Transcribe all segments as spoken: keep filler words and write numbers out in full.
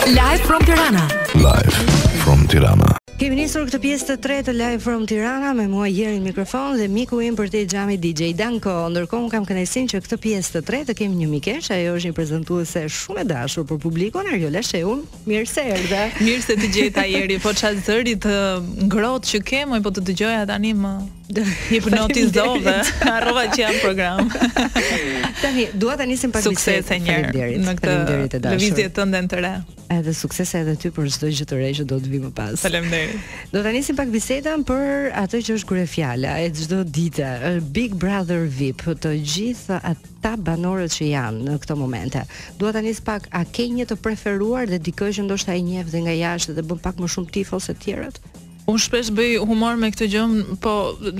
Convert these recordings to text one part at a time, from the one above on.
Live from Tirana. Live from Tirana. Kemi nisur këtë pjesë të tretë të Live from Tirana me mua Jerin mikrofon dhe miku im për te xhami D J Danko. Ndërkohë un kam kënaqësinë që këtë pjesë të tretë kemi një mikesh, ajo është një prezantuese shumë e dashur për publikun, Arjola Shehu. Mirë se erdhe. Mirë se të gjeta Jeri, po çfarë zëri të ngrohtë që kem, po të dëgjoja tani më hipnotizove. Harrova që jam program. Tani dua ta nisim pak suksese njëherë në këtë lëvizje tënde të re. Edhe suksese edhe ty për çdo gjë të re që do të vi më pas. Faleminderit. Do ta nisim pak bisedën për atë që është kryefjala e çdo dite, Big Brother V I P, të gjithë ata banorët që janë në këto momente. Dua ta nis pak, a ke një të preferuar dhe dikë që ndoshta e njeh dhe nga jashtë dhe bën pak më shumë tifo se të tjerët? Unë shpesh bëj humor me këtë gjë, po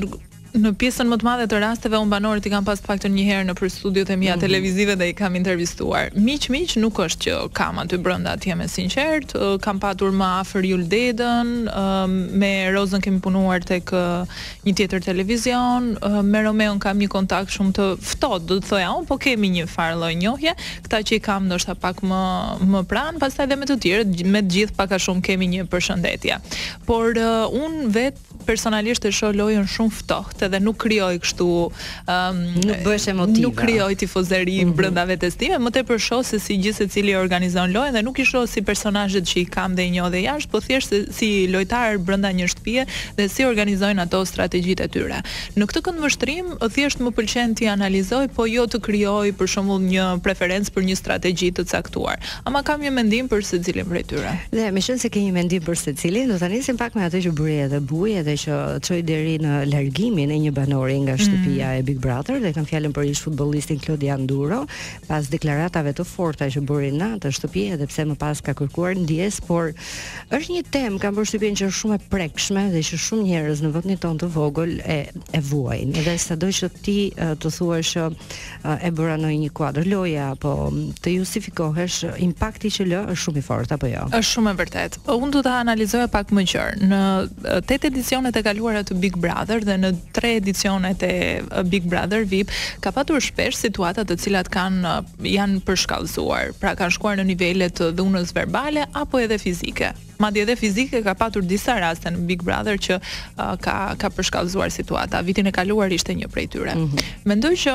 në pjesën më të madhe të rasteve unë banorët i kam pas të paktën një herë në për studiot e mia mm -hmm. televizive dhe i kam intervistuar. Miq miq nuk është që kam aty brenda, atje me sinqert, kam patur më afër Jul Dedën, me Rozën kemi punuar tek një tjetër televizion, me Romeon kam një kontakt shumë të ftohtë, do të thoja unë, po kemi një farë lloj njohje, këta që i kam ndoshta pak më më pranë, pastaj edhe me të tjerët, me të gjithë pak a shumë kemi një përshëndetje. Por uh, unë vet personalisht e shoh lojën shumë ftohtë dhe nuk krijoj kështu um, nuk bëhesh emotive. Nuk krijoj tifozeri mm -hmm. brenda vetes time, më tepër shoh se si gjithë secili organizon lojën dhe nuk i shoh si personazhet që i kam dhe i njoh dhe jashtë, po thjesht si lojtar brenda një shtëpie dhe si organizojnë ato strategjitë e tyre. Në këtë këndvështrim thjesht më pëlqen ti analizoj, po jo të krijoj për shembull një preferencë për një strategji të caktuar. Ama kam një mendim për secilin prej tyre. Dhe me qenë se ke një mendim për secilin, do ta nisim pak me atë që bëri edhe buj edhe që çoi deri në largimin e një banori nga shtëpia mm. e Big Brother, dhe kam fjalën për ish futbollistin Klodian Duro, pas deklaratave të forta që bëri në atë shtëpi, edhe pse më pas ka kërkuar ndjes, por është një temë kam përshtypjen që është shumë e prekshme dhe që shumë njerëz në vendin tonë të vogël e e vuajnë. Edhe sado që ti të thuash që e bëra në një kuadër loja apo të justifikohesh, impakti që lë është shumë i fortë apo jo? Është shumë e vërtetë. Unë do ta analizoja pak më qartë. Në tetë edicionet e kaluara të Big Brother dhe në tre edicionet e Big Brother V I P ka patur shpesh situata të cilat kanë janë përshkallëzuar, pra kanë shkuar në nivele të dhunës verbale apo edhe fizike. Madje edhe fizike ka patur disa raste në Big Brother që uh, ka ka përshkallëzuar situata. Vitin e kaluar ishte një prej tyre. Mm -hmm. Mendoj që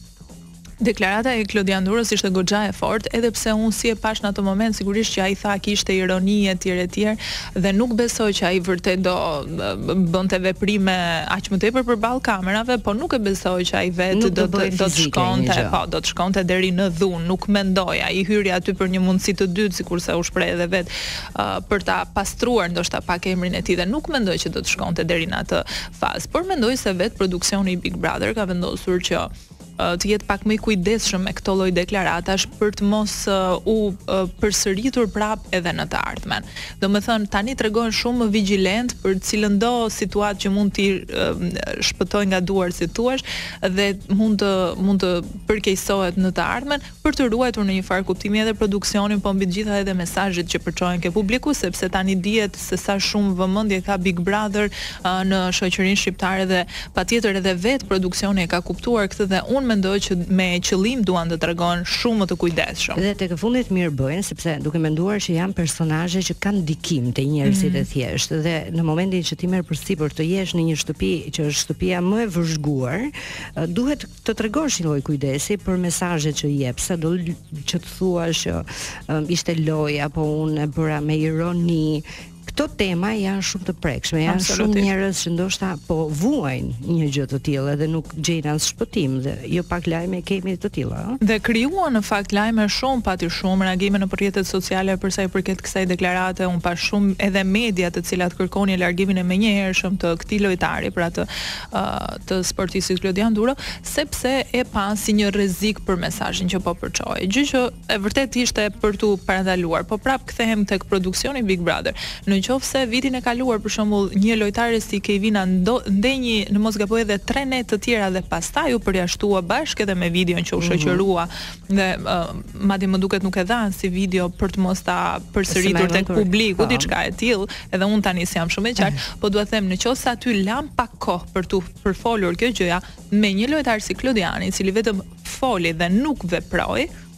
deklarata e Klodian Duros ishte goxha e fortë, edhe pse unë si e pash në atë moment sigurisht që ai tha kishte ironi e tjerë e tjerë dhe nuk besoj që ai vërtet do bënte veprime aq më tepër përballë kamerave, po nuk e besoj që ai vetë do të do të shkonte, po do të shkonte deri në dhunë, nuk mendoj. Ai hyri aty për një mundësi të dytë, sikurse u shpreh edhe vet, uh, për ta pastruar ndoshta pak emrin e tij dhe nuk mendoj që do të shkonte deri në atë fazë. Por mendoj se vet produksioni i Big Brother ka vendosur që të jetë pak më i kujdesshëm me këto lloj deklaratash për të mos uh, u uh, përsëritur prap edhe në të ardhmen. Domethënë tani tregon shumë më vigjilent për cilën do situatë që mund të uh, shpëtoj nga duar si thuash dhe mund të mund të përkeqësohet në të ardhmen për të ruajtur në një farë kuptimi edhe produksionin, po mbi të gjitha edhe mesazhet që përçohen ke publiku, sepse tani dihet se sa shumë vëmendje ka Big Brother uh, në shoqërinë shqiptare dhe patjetër edhe vet produksioni e ka kuptuar këtë dhe unë mendoj që me qëllim duan të tregojnë shumë më të kujdesshëm. Dhe tek e fundit mirë bëjnë, sepse duke menduar që janë personazhe që kanë ndikim te njerëzit mm -hmm. e thjeshtë dhe në momentin që ti merr përsipër të jesh në një shtëpi që është shtëpia më e vëzhguar, duhet të tregosh një lloj kujdesi për mesazhet që jep, sa do që të thuash që um, ishte lojë apo unë e bëra me ironi. Këto tema janë shumë të prekshme, janë shumë njerëz që ndoshta po vuajnë një gjë të tillë dhe nuk gjejnë as shpëtim dhe jo pak lajme kemi të tilla, ëh. Dhe krijuan në fakt lajme shumë pati shumë reagime në rrjetet sociale për sa i përket kësaj deklarate, un pa shumë edhe media të cilat kërkonin largimin e menjëhershëm të këtij lojtari, pra të uh, të sportistit Klodian Duro, sepse e pa si një rrezik për mesazhin që po përçoi. Gjë që e vërtet ishte për tu parandaluar, po prap kthehem tek produksioni Big Brother. Në qofse vitin e kaluar për shembull një lojtare si Kevina ndenjë në mos gaboj edhe tre net të tjera dhe pastaj u përjashtua bashkë edhe me videon që u shoqërua dhe uh, madje më duket nuk e dhan si video për të mos ta përsëritur tek publiku diçka e tillë, edhe un tani jam shumë e qartë, po dua të them në qofse aty lam pak kohë për tu përfolur kjo gjëja me një lojtar si Klodiani, i cili vetëm foli dhe nuk veproi,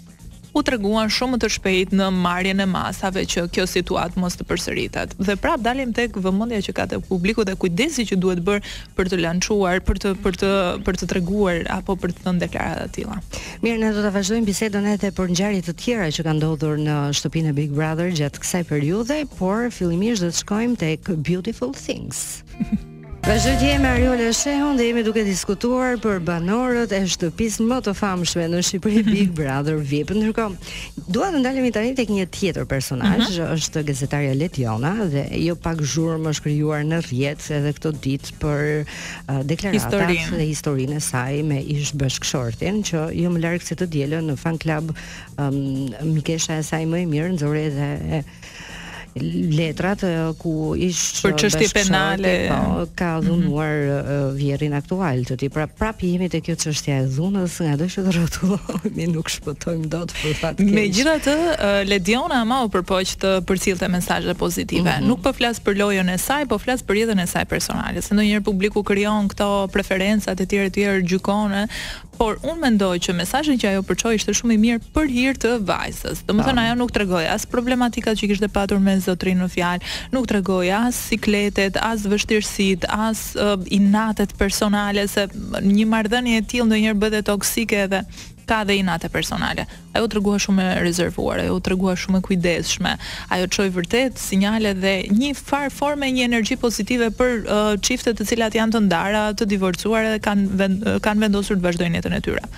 u treguan shumë të shpejt në marrjen e masave që kjo situatë mos të përsëritet. Dhe prap dalim tek vëmendja që ka te publiku dhe kujdesi që duhet bër për të lançuar, për të për të për të treguar apo për të thënë deklarata të tilla. Mirë, ne do ta vazhdojmë bisedën edhe për ngjarje të tjera që kanë ndodhur në shtëpinë e Big Brother gjatë kësaj periudhe, por fillimisht do të shkojmë tek Beautiful Things. Vazhdo të jemi Arjola Shehu dhe jemi duke diskutuar për banorët e shtëpisë më të famshme në Shqipëri, Big Brother V I P. Ndërkohë, dua të ndalemi tani tek një tjetër personazh, uh -huh. është gazetarja Letiona dhe jo pak zhurmë është krijuar në rreth edhe këto ditë për uh, deklaratat Historin. dhe historinë e saj me ish bashkëshortin, që jo më larg se të dielën në fan club um, mikesha e saj më e mirë nxori edhe letrat ku ish për çështje penale po, ka dhunuar mm -hmm. vjerrin aktual të tij. Pra prap jemi te kjo çështja e dhunës, ngado që të rrotullohemi nuk shpëtojmë dot për fat keq. Megjithatë, Lediona ama u përpoq të përcjellte mesazhe pozitive. Mm -hmm. Nuk po flas për lojën e saj, po flas për jetën e saj personale. Se ndonjëherë publiku krijon këto preferencat e tjera e tjera gjykone, por unë mendoj që mesazhi që ajo përçoi ishte shumë i mirë për hir të vajzës. Domethënë ajo nuk tregoi as problematikat që kishte patur me zotrin në fjalë, nuk tregoi as sikletet, as vështirësitë, as uh, inatet personale, se një marrëdhënie e tillë ndonjëherë bëhet toksike dhe ka dhe inate personale. Ajo tregua shumë e rezervuar, ajo tregua shumë e kujdesshme. Ajo çoi vërtet sinjale dhe një far forme, një energji pozitive për uh, çiftet të cilat janë të ndara, të divorcuar dhe kanë vend, kanë vendosur të vazhdojnë jetën e tyre.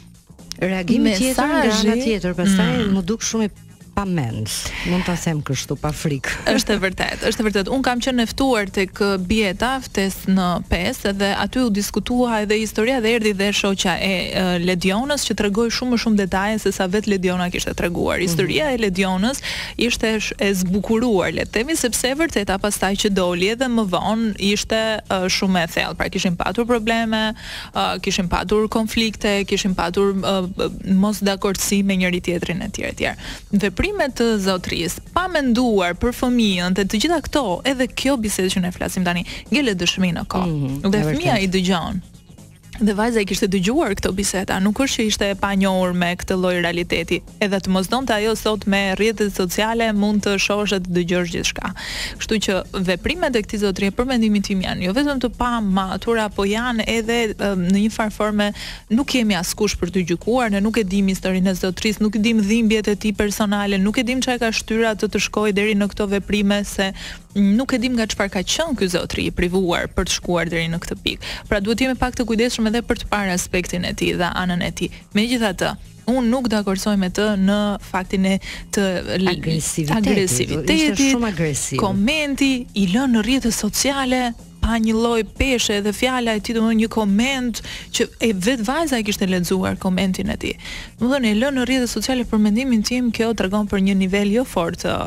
Reagimi tjetër nga ana tjetër, pastaj mm. më duk shumë i pa mend. Mund ta them kështu pa frikë. Është e vërtet, është e vërtet. Un kam qenë e ftuar tek Bieta ftes në pesë dhe aty u diskutua edhe historia dhe erdhi dhe shoqja e uh, Ledionës që tregoi shumë më shumë detaje se sa vetë Lediona kishte treguar. Historia mm -hmm. e Ledionës ishte e zbukuruar, le të themi, sepse e vërteta pastaj që doli edhe më vonë ishte uh, shumë e thellë. Pra kishin patur probleme, uh, kishin patur konflikte, kishin patur uh, mos dakordsi me njëri tjetrin etj etj. Veprimet të zotrisë, pa menduar për fëmijën, dhe të gjitha këto, edhe kjo bisedë që ne flasim tani, ngjelet dëshmi në kohë. Mm -hmm, dhe fëmia i dëgjon. Dhe vajza i kishte dëgjuar këto biseda, nuk është që ishte e panjohur me këtë lloj realiteti. Edhe të mos donte ajo sot me rrjetet sociale mund të shohësh të dëgjosh gjithçka. Kështu që veprimet e këtij zotrie për mendimin tim janë jo vetëm të pamatura, po janë edhe në një farë forme nuk kemi askush për të gjykuar, ne nuk e dim historinë e zotrisë, nuk e dim dhimbjet e tij personale, nuk e dim çka ka shtyra të të shkojë deri në këto veprime, se nuk e dim nga çfarë ka qenë ky zotri i privuar për të shkuar deri në këtë pikë. Pra duhet të jemi pak të kujdesshëm edhe për të parë aspektin e tij dhe anën e tij. Megjithatë, unë nuk dakordsoj me të në faktin e të agresivitetit. Ishte shumë agresiv. Komenti i lënë në rrjetet sociale pa një lloj peshe dhe fjala e tij, domethënë një koment që e vet vajza e kishte lexuar komentin e tij. Domethënë e lënë në rrjetet sociale, për mendimin tim kjo tregon për një nivel jo fort uh,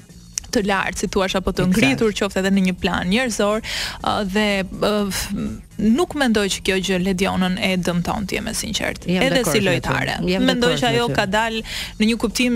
të lartë, si thua, apo të ngritur, qoftë edhe në një plan njerëzor, uh, dhe uh, nuk mendoj që kjo gjë Ledionën e dëmton, të jem e sinqert, edhe si lojtare. Mendoj që ajo ka dalë në një kuptim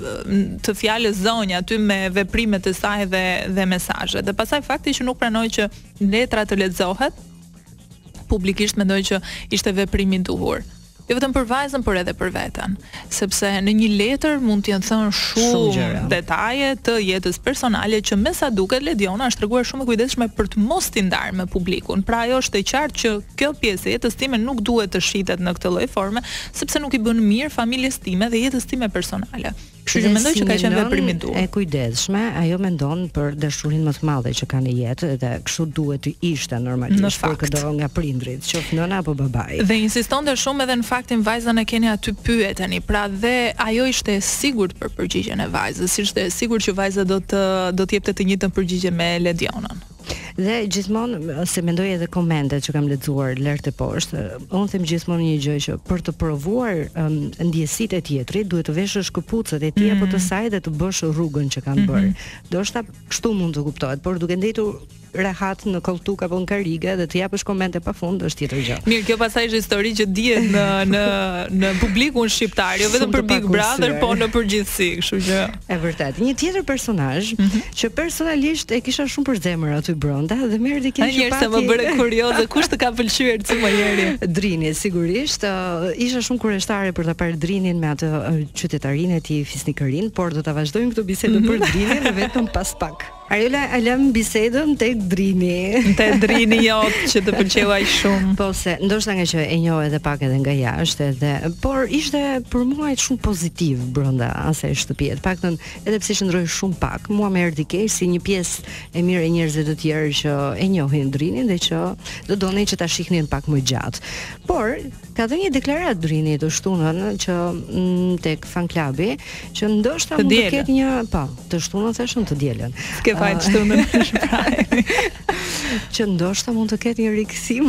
të fjalës zonjë aty me veprimet e saj dhe dhe mesazhet. Dhe pastaj fakti që nuk pranoi që letra të lexohet publikisht, mendoj që ishte veprim i duhur. Jo vetëm për vajzën, por edhe për veten, sepse në një letër mund të jenë thënë shumë, shumë detaje të jetës personale që me sa duket Lediona është treguar shumë e kujdesshme për të mos t'i ndarë me publikun. Pra ajo është e qartë që kjo pjesë e jetës time nuk duhet të shitet në këtë lloj forme, sepse nuk i bën mirë familjes time dhe jetës time personale. Kështu që mendoj që ka qenë veprim i duhur. E kujdesshme, ajo mendon për dashurinë më të madhe që ka në jetë dhe kështu duhet të ishte normalisht për këdo nga prindrit, qoftë nëna apo babai. Dhe insistonte shumë edhe në faktin vajzën e keni aty pyeteni, pra dhe ajo ishte e sigurt për përgjigjen e vajzës, ishte e sigurt që vajza do të do të jepte të njëjtën përgjigje me Ledionën. Dhe gjithmonë, se mendoj edhe komentet që kam lexuar lart e poshtë, unë them gjithmonë një gjë që për të provuar um, ndjesitë e tjetrit duhet të veshësh këpucët e tij mm. apo të saj dhe të bësh rrugën që kanë bërë. Mm -hmm. Do shta kështu mund të kuptohet, por duke ndetur rehat në koltuk apo në karige dhe të japësh komente pafund është tjetër gjë. Mirë, kjo pasaj është histori që dihet në në në publikun shqiptar, jo vetëm për Big Brother, po në përgjithësi, kështu që e vërtet. Një tjetër personazh mm -hmm. që personalisht e kisha shumë për zemër aty brenda dhe më erdhi keq që pati. Sa më bëre kurioze, kush të ka pëlqyer ti më herë? Drini, sigurisht, uh, isha shumë kurioztare për ta parë Drinin me atë uh, qytetarinë e tij fisnikërin, por do ta vazhdojmë këtë bisedë mm -hmm. për Drinin vetëm pas pak. Arjola, a lëm bisedën tek Drini. Te Drini jot që të pëlqeu aq shumë. Po se ndoshta nga që e njoh edhe pak edhe nga jashtë edhe, por ishte për mua shumë pozitiv brenda asaj shtëpie. Paktën edhe pse qëndroi shumë pak, mua më erdhi keq si një pjesë e mirë e njerëzve të tjerë që e njohin Drinin dhe që do donin që ta shihnin pak më gjatë. Por ka dhënë një deklaratë Drini të shtunën që m, tek fan klubi që ndoshta mund të ketë një, po, të shtunën thashën të dielën. Ke fajin të shtunën në shpreh. Që ndoshta mund të ketë një rikthim.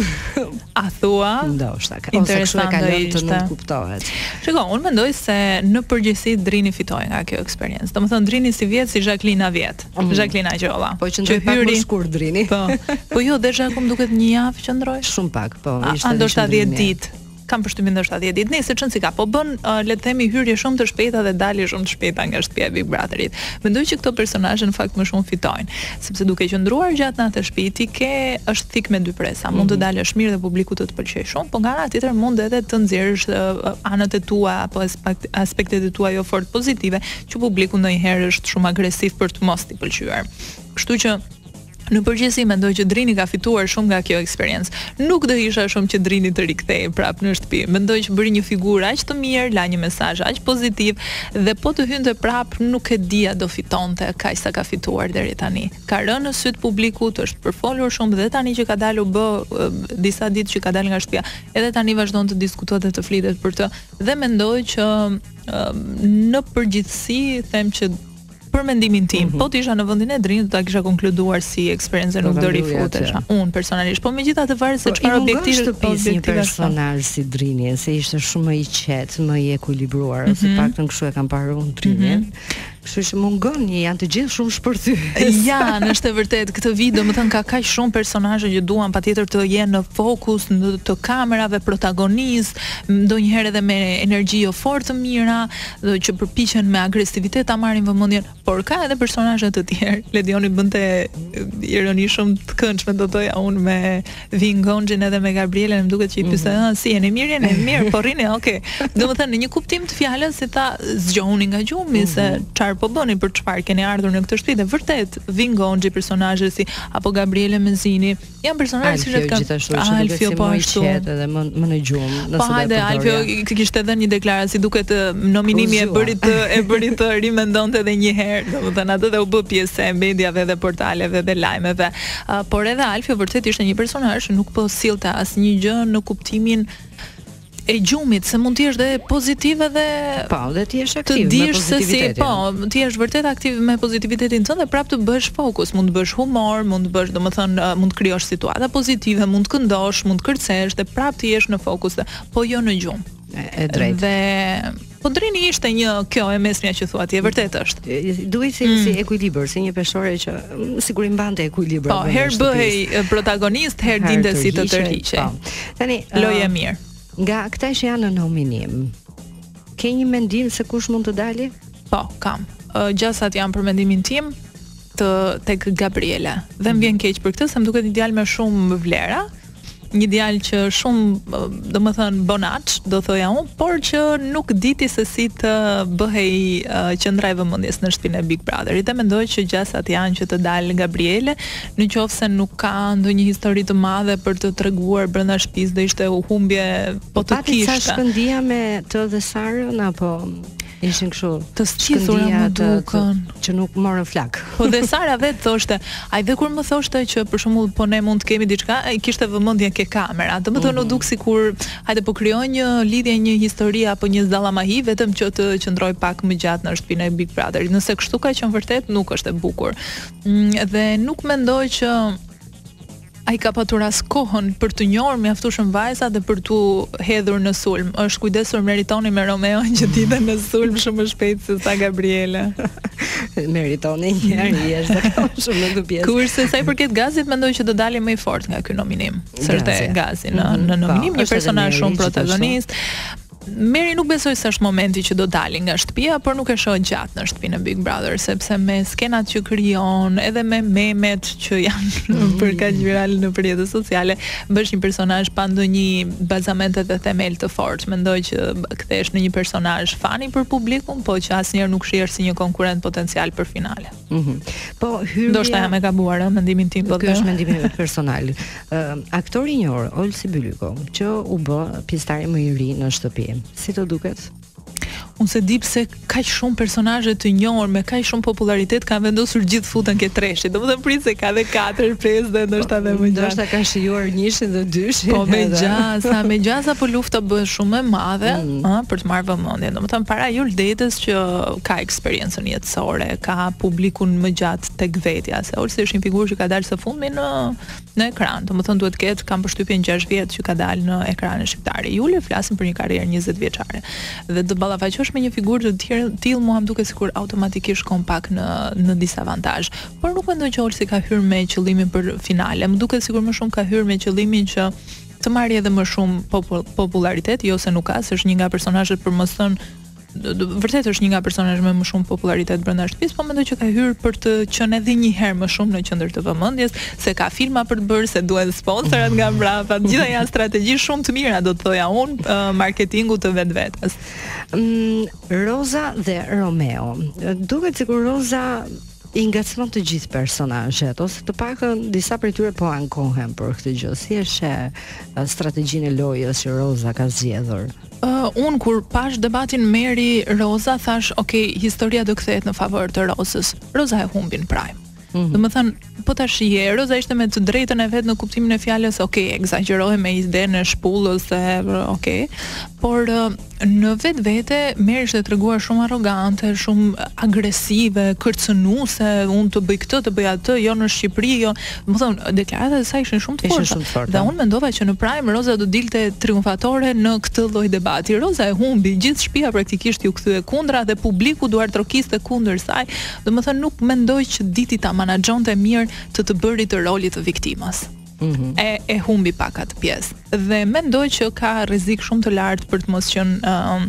A thua? Ndoshta. Interesante ishte. Të nuk kuptohet. Shiko, unë mendoj se në përgjithësi Drini fitoi nga kjo eksperiencë. Domethënë Drini si vjet si Jacqueline vjet. Mm. Jacqueline Arjola. Po që ndoi pak më shkurt Drini. Po. Po jo, deja kum duket një javë që ndroi. Shumë pak, po. Ishte ndoshta dhjetë ditë. Kam përshtypjen ndoshta dhjetë ditë. Nëse çon si ka, po bën uh, le të themi hyrje shumë të shpejta dhe dalje shumë të shpejta nga shtëpia e Big Brotherit. Mendoj që këto personazhe në fakt më shumë fitojnë, sepse duke qëndruar gjatë në atë shtëpi ti ke është thik me dy presa. Mund të dalësh mirë dhe publiku të të pëlqejë shumë, po nga ana tjetër mund edhe të nxjerrësh uh, anët e tua apo aspektet e tua jo fort pozitive, që publiku ndonjëherë është shumë agresiv për të mos t'i pëlqyer. Kështu që në përgjithësi mendoj që Drini ka fituar shumë nga kjo eksperiencë. Nuk do isha shumë që Drini të rikthehej prapë në shtëpi. Mendoj që bëri një figurë aq të mirë, la një mesazh aq pozitiv dhe po të hynte prapë nuk e dia do fitonte kaq sa ka fituar deri tani. Ka rënë në syt publikut, është përfolur shumë dhe tani që ka dalë u bë disa ditë që ka dalë nga shtëpia, edhe tani vazhdon të diskutohet dhe të flitet për të. Dhe mendoj që në përgjithësi them që për mendimin tim, mm -hmm. po të isha në vendin e Drinit, do ta kisha konkluduar si eksperiencë nuk do rifutesha. Unë personalisht, po megjithatë varet se çfarë objektivi është një personazh si Drini, se ishte shumë më i qetë, më i ekuilibruar, mm -hmm. ose paktën kështu e kam parë unë Drinin. Mm -hmm. Kështu që mungon, janë të gjithë shumë shpërthyer. Janë, është e vërtet, këtë vit domethënë ka kaq shumë personazhe që duan patjetër të jenë në fokus në të kamerave, protagonist, ndonjëherë edhe me energji jo fort të mira, që përpiqen me agresivitet ta marrin vëmendjen, por ka edhe personazhe të tjerë. Ledioni bënte ironi shumë të këndshme do thoya unë me Vingonxhin edhe me Gabrielen, më duket që i pyesë, mm -hmm. si jeni mirë, jeni mirë, po rrini, okay. Domethënë në një kuptim të fjalës si ta zgjohuni nga gjumi, mm -hmm. se çfarë po bëni, për çfarë keni ardhur në këtë shtëpi. Dhe vërtet Vingonxhi, personazhe si apo Gabriele Menzini, janë personazhe që kanë Alfio po ashtu edhe më më në gjumë, nëse do të. Po hajde, Alfio kishte dhënë një deklaratë si duket nominimi e bëri të e bëri të rimendonte edhe një herë, domethënë atë dhe u bë pjesë e mediave dhe portaleve dhe lajmeve. Uh, por edhe Alfio vërtet ishte një personazh që nuk po sillte asnjë gjë në kuptimin e gjumit, se mund të jesh dhe pozitive dhe po, dhe ti jesh aktiv me pozitivitetin. Po, ti jesh vërtet aktiv me pozitivitetin tënd dhe prapë të bësh fokus, mund të bësh humor, mund të bësh, domethënë, mund të krijosh situata pozitive, mund të këndosh, mund të kërcesh dhe prapë të jesh në fokus dhe po jo në gjumë. E, e drejtë. Dhe po Drini ishte një kjo e mesmja që thua ti, e vërtet është. Duhet si, mm. si ekuilibër, si një peshore që sigur i mbante ekuilibër. Po, herë bëhej protagonist, herë dinte si të tërhiqej. Po. Tani, loje mirë. Nga këta që janë në nominim, ke një mendim se kush mund të dali? Po, kam. Uh, gjasat janë për mendimin tim të tek Gabriela. Dhe më vjen keq për këtë, se më duket një djalë me shumë vlera, një djalë që shumë, domethënë bonaç, do thoja unë, por që nuk diti se si të bëhej uh, qendra e vëmendjes në shtëpinë e Big Brotherit. Dhe mendoj që gjasat janë që të dalë Gabriele, në qoftë se nuk ka ndonjë histori të madhe për të treguar brenda shtëpisë, dhe ishte u humbje po të kishte. Pati sa shkëndija me të dhe Sarën apo ishin kështu të stisura më duken që nuk morën flak. Po dhe Sara vetë thoshte, ai dhe kur më thoshte që për shembull po ne mund të kemi diçka, ai kishte vëmendje ke kamera. Domethënë u duk sikur hajde po krijoj një lidhje, një histori apo një dallamahi vetëm që të qëndroj pak më gjatë në shtëpinë e Big Brotherit. Nëse kështu ka qenë vërtet, nuk është e bukur. Dhe nuk mendoj që ai ka patur as kohën për të njohur mjaftueshëm vajza dhe për tu hedhur në sulm. Është kujdesur Meritoni me Romeon që ditën në sulm shumë më shpejt se sa Gabriela. Meritoni një herë jashtë shumë në këtë pjesë. Kurse sa i përket Gazit, mendoj që do dalë më i fortë nga ky nominim. Sërte Gazi në në nominim, një personazh shumë protagonist. Meri nuk besoj se është momenti që do dali nga shtëpia, por nuk e shoh gjatë në shtëpinë e Big Brother, sepse me skenat që krijon, edhe me memet që janë për kaq viral në rrjetet sociale, bësh një personazh pa ndonjë bazamente dhe themel të fortë. Mendoj që kthehesh në një personazh fani për publikun, po që asnjëherë nuk shihesh si një konkurrent potencial për finale. Mhm. Po hyrja. Ndoshta jam e gabuar, ë, mendimin tim po. Ky është mendimi personal. Uh, aktori i njohur Olsi Bylyko, që u bë pjesëtari më i ri në shtëpi. Si të duket? Unë se di pse kaq shumë personazhe të njohur me kaq shumë popularitet kanë vendosur gjithë futen ke treshit. Domethënë prit se ka dhe katër, pesë dhe ndoshta edhe më gjatë. Ndoshta kanë shijuar njëshin dhe dyshin. Po me gjasa, me gjasa po lufta bëhet shumë e madhe, mm. ëh, për të marrë vëmendje. Domethënë para Jul Detës që ka eksperiencën jetësore, ka publikun më gjatë tek vetja, se Olsi është një figurë që ka dalë së fundmi në në ekran. Domethënë duhet ketë kam përshtypjen gjashtë vjet që ka dalë në ekranin shqiptar. Juli flasim për një karrierë njëzet vjeçare. Dhe të ballafaqosh me një figurë të tillë, mua më duket sikur automatikisht kom pak në në disavantazh. Por nuk mendoj që Olsi ka hyrë me qëllimin për finale. Më duket sikur më shumë ka hyrë me qëllimin që të marrë edhe më shumë popul popularitet, jo se nuk ka, se është një nga personazhet për mos thënë vërtet është një nga personazhet me më shumë popularitet brenda shtëpisë, po mendoj që ka hyrë për të qenë edhe një herë më shumë në qendër të vëmendjes, se ka filma për të bërë, se duhen sponsorat nga mbrapa. Gjitha janë strategji shumë të mira, do të thoja unë, uh, marketingu të vetvetes. Mm, Roza dhe Romeo. Duket sikur Roza i ngacmon të gjithë personazhet, ose të pakën disa prej tyre po ankohen për këtë gjë. Si është strategjinë e lojës që Roza ka zgjedhur? Uh, unë kur pash debatin Meri Roza, thash, ok, historia do kthehet në favor të Rozës. Roza e humbi në prime. Mm-hmm. Do më thënë, po ta shije, Roza ishte me të drejtën e vet në kuptimin e fjalës, ok, egzageroi me idenë e shpullës, e, ok, por në vetë vete Meri ishte treguar shumë arrogante, shumë agresive, kërcënuese, unë të bëj këtë, të bëj atë, jo në Shqipëri, jo, do të thonë, deklaratat e saj ishin shumë të forta. Dhe unë mendova që në prime Roza do dilte triumfatore në këtë lloj debati. Roza e humbi, gjithë shtëpia praktikisht ju kthye kundra dhe publiku duar trokiste kundër saj. Do të thënë, nuk mendoj që diti ta menaxhonte mirë të të bërit të rolit të viktimës. Mm-hmm. E e humbi pak atë pjesë. Dhe mendoj që ka rrezik shumë të lartë për të mos qenë uh,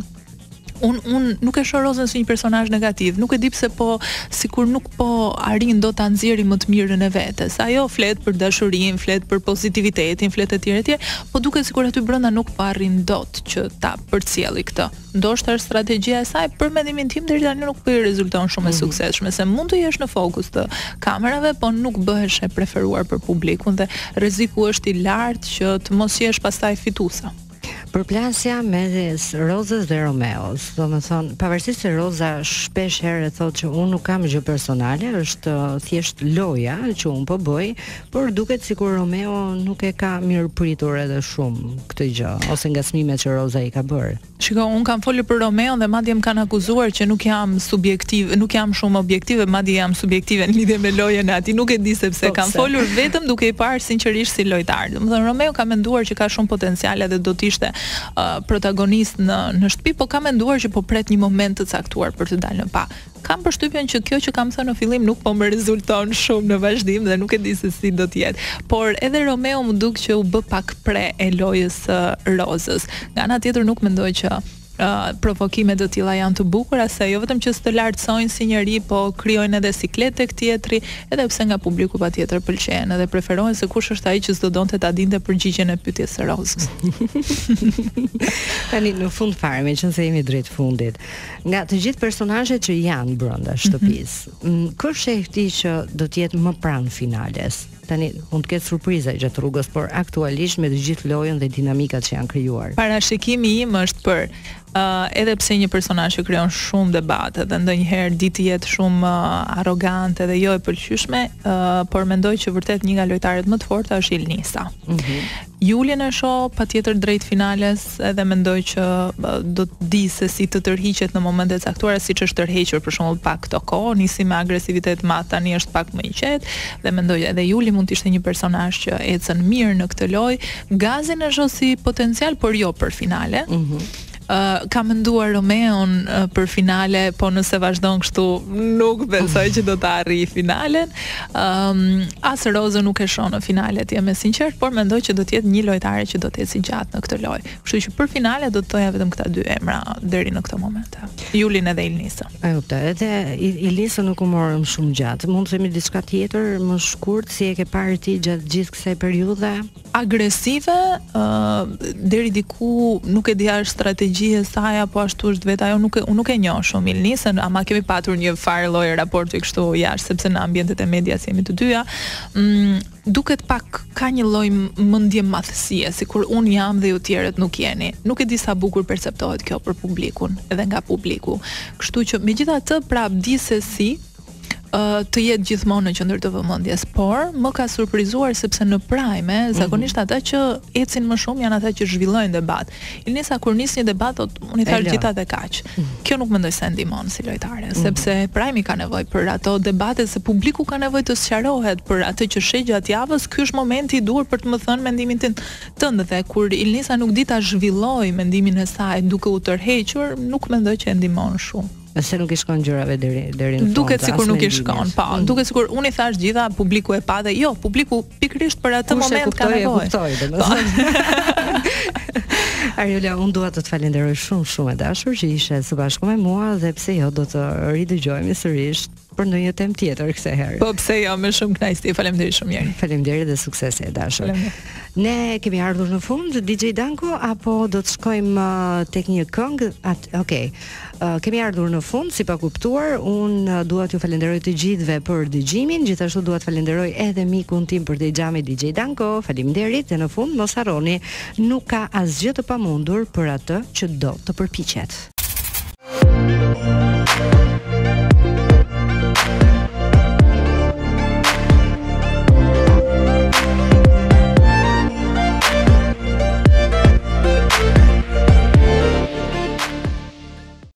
un un nuk e shoh Rozën si një personazh negativ. Nuk e di pse, po sikur nuk po arrin dot ta nxjerrë më të mirën e vetes. Ajo flet për dashurinë, flet për pozitivitetin, flet etj etj, po duket sikur aty brenda nuk po arrin dot që ta përcjelli këtë. Ndoshta është strategjia e saj, për mendimin tim deri tani nuk po i rezulton shumë e suksesshme, se mund të jesh në fokus të kamerave, po nuk bëhesh e preferuar për publikun dhe rreziku është i lartë që të mos jesh pastaj fituese. Përplasja mes Rozës dhe Romeos, do më thonë, pavarësisht se Roza shpesh herë thotë që unë nuk kam gjë personale, është thjesht loja që unë po bëj, por duket sikur Romeo nuk e ka mirë pritur edhe shumë këtë gjë, ose ngacmimet që Roza i ka bërë. Shiko, unë kam folur për Romeo dhe madje më kanë akuzuar që nuk jam subjektiv, nuk jam shumë objektive, madje jam subjektive në lidhje me lojën e atij. Nuk e di sepse kam folur vetëm duke i parë sinqerisht si lojtar. Domethënë Romeo ka menduar që ka shumë potencial dhe do të ishte uh, protagonist në në shtëpi, po ka menduar që po pret një moment të caktuar për të dalë në pa. Kam përshtypjen që kjo që kam thënë në fillim nuk po më rezulton shumë në vazhdim dhe nuk e di se si do të jetë. Por edhe Romeo më duk që u bë pak pre e lojës së uh, Rozës. Nga ana tjetër nuk mendoj që Uh, provokimet të tilla janë të bukura, se jo vetëm që s'të lartësojnë si njeri, po krijojnë edhe siklet tek tjetri, edhe pse nga publiku patjetër pëlqejnë edhe preferojnë se kush është ai që s'do donte ta dinte përgjigjen e pyetjes së Rozës. Tani në fund fare, meqense jemi drejt fundit, nga të gjithë personazhet që janë brenda shtëpisë, mm-hmm. kush e ti që do të jetë më pranë finales? Tani mund të ketë surpriza gjatë rrugës, por aktualisht me të gjithë lojën dhe dinamikat që janë krijuar. Parashikimi im është për uh, edhe pse një personazh që krijon shumë debate dhe ndonjëherë di të jetë shumë uh, arrogante dhe jo e pëlqyeshme, uh, por mendoj që vërtet një nga lojtarët më të forta është Ilnisa. Mm-hmm. Julien e shoh patjetër drejt finales edhe mendoj që uh, do të di se si të tërhiqet në momente të caktuara, siç është tërhequr për shembull pak këto kohë, nisi me agresivitet madh, tani është pak më i qetë dhe mendoj edhe Juli mund të ishte një personazh që ecën mirë në këtë lojë. Gazin e shoh si potencial, por jo për finale. Mm-hmm. Uh, ka menduar Romeon uh, për finale, po nëse vazhdon kështu nuk besoj që do të arrijë finalen. Um, as Rozo nuk e shoh në finale, të jem e sinqert, por mendoj që do të jetë një lojtare që do të ecë gjatë në këtë lojë. Kështu që për finale do të thoja vetëm këta dy emra deri në këtë moment. Julin edhe Ilnisa. E kuptoj. Edhe Ilnisa nuk u morëm shumë gjatë. Mund të themi diçka tjetër më shkurt, si e ke parë ti gjatë gjithë kësaj periudhe? Agresive, uh, deri diku nuk e di a është strategji e saj apo ashtu është vetë ajo, nuk e unë nuk e njoh shumë Ilnisën, ama kemi patur një farë lloj raporti kështu jashtë, sepse në ambientet e medias jemi të dyja. Mm, duket pak ka një lloj mendje madhësie, sikur un jam dhe ju tjerët nuk jeni. Nuk e di sa bukur perceptohet kjo për publikun, edhe nga publiku. Kështu që megjithatë prap di se si të jetë gjithmonë në qendër të vëmendjes, por më ka surprizuar sepse në prime zakonisht ata që ecin më shumë janë ata që zhvillojnë debat. Ilnisa kur nis një debat, unë i thash gjithatë e kaq. Kjo nuk mendoj se ndihmon si lojtare, sepse prime ka nevojë për ato debate, se publiku ka nevojë të sqarohet për atë që sheh gjatë javës. Ky është momenti i duhur për të më thënë mendimin tënd, dhe kur Ilnisa nuk di ta zhvilloj mendimin e saj duke u tërhequr, nuk mendoj që e ndihmon shumë. Se nuk i shkon gjërave deri deri në fund. Duket sikur nuk i shkon, po. Mm. Duket sikur unë i thash gjitha, publiku e pa dhe jo, publiku pikërisht për atë Kushe moment kuptoj, ka nevojë. Kuptoj, domethënë. Arjola, unë dua të të falenderoj shumë shumë e dashur që ishe së bashku me mua, dhe pse jo do të ridëgjojmë sërish për ndonjë temë tjetër këtë herë. Po pse jo, me shumë kënaqësi. Faleminderit shumë mirë. Faleminderit dhe suksese e dashur. Ne kemi ardhur në fund, D J Danko, apo do të shkojmë uh, tek një këngë? Okej. Okay. Uh, kemi ardhur në fund, si pa kuptuar, unë uh, dua t'ju falenderoj të gjithëve për dëgjimin, gjithashtu dua të falenderoj edhe mikun tim për dëgjamin D J Danko. Faleminderit, dhe në fund mos harroni, nuk ka asgjë të pamundur për atë që do të përpiqet.